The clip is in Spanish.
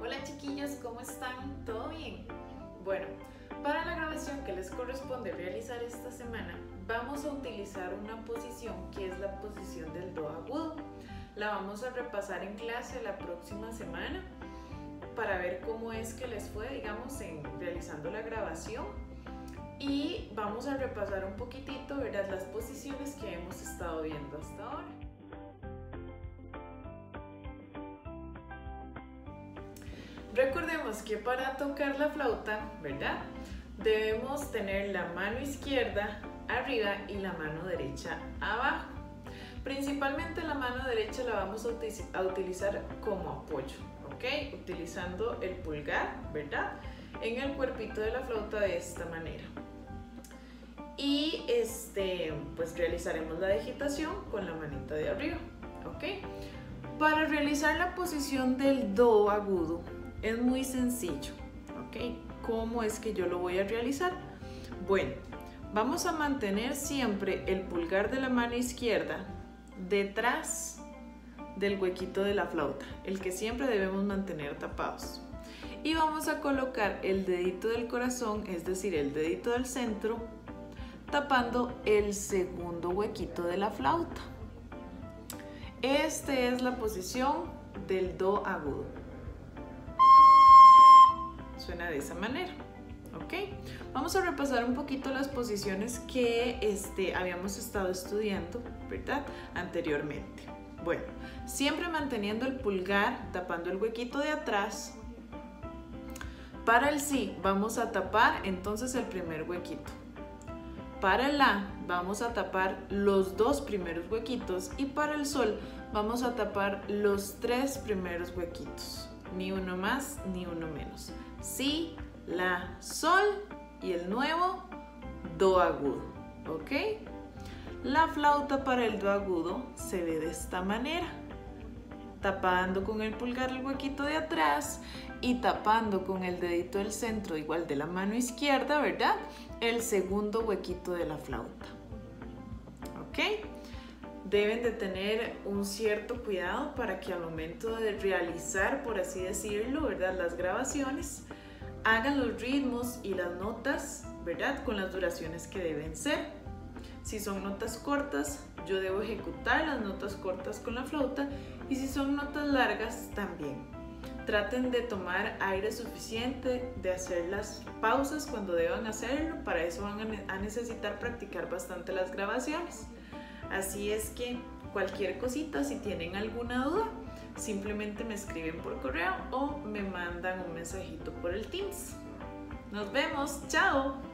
Hola chiquillos, ¿cómo están? ¿Todo bien? Bueno, para la grabación que les corresponde realizar esta semana, vamos a utilizar una posición que es la posición del do agudo. La vamos a repasar en clase la próxima semana para ver cómo es que les fue, digamos, en realizando la grabación. Y vamos a repasar un poquitito, ¿verdad?, las posiciones que hemos estado viendo hasta ahora. Recordemos que para tocar la flauta, ¿verdad?, debemos tener la mano izquierda arriba y la mano derecha abajo. Principalmente la mano derecha la vamos a utilizar como apoyo, ¿ok? Utilizando el pulgar, ¿verdad?, en el cuerpito de la flauta de esta manera. Y pues realizaremos la digitación con la manita de arriba, ¿ok? Para realizar la posición del do agudo es muy sencillo, ¿ok? ¿Cómo es que yo lo voy a realizar? Bueno, vamos a mantener siempre el pulgar de la mano izquierda detrás del huequito de la flauta, el que siempre debemos mantener tapados. Y vamos a colocar el dedito del corazón, es decir, el dedito del centro, tapando el segundo huequito de la flauta. Esta es la posición del do agudo. Suena de esa manera, ¿ok? Vamos a repasar un poquito las posiciones que habíamos estado estudiando, ¿verdad?, anteriormente. Bueno, siempre manteniendo el pulgar tapando el huequito de atrás. Para el si vamos a tapar entonces el primer huequito. Para el la vamos a tapar los dos primeros huequitos y para el sol vamos a tapar los tres primeros huequitos. Ni uno más ni uno menos. Si, la, sol y el nuevo do agudo, ¿ok? La flauta para el do agudo se ve de esta manera, tapando con el pulgar el huequito de atrás y tapando con el dedito del centro, igual de la mano izquierda, ¿verdad?, el segundo huequito de la flauta, ¿ok? Deben de tener un cierto cuidado para que al momento de realizar, por así decirlo, ¿verdad?, las grabaciones, hagan los ritmos y las notas, ¿verdad?, con las duraciones que deben ser. Si son notas cortas, yo debo ejecutar las notas cortas con la flauta, y si son notas largas, también. Traten de tomar aire suficiente, de hacer las pausas cuando deban hacerlo. Para eso van a necesitar practicar bastante las grabaciones. Así es que cualquier cosita, si tienen alguna duda, simplemente me escriben por correo o me mandan un mensajito por el Teams. Nos vemos, ¡chao!